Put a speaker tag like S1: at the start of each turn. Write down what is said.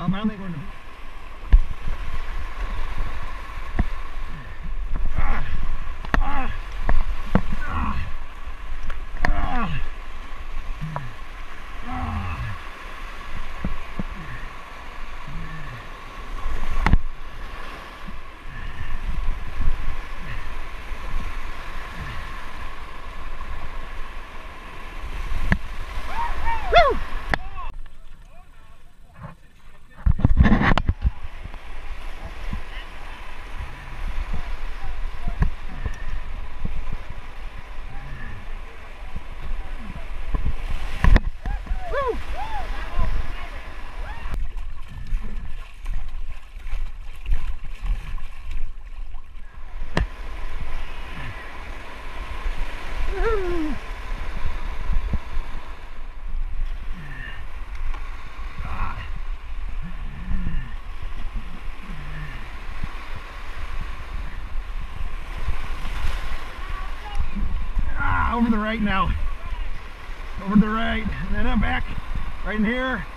S1: I'm only going to... Over the right now. Over the right. And then I'm back right in here.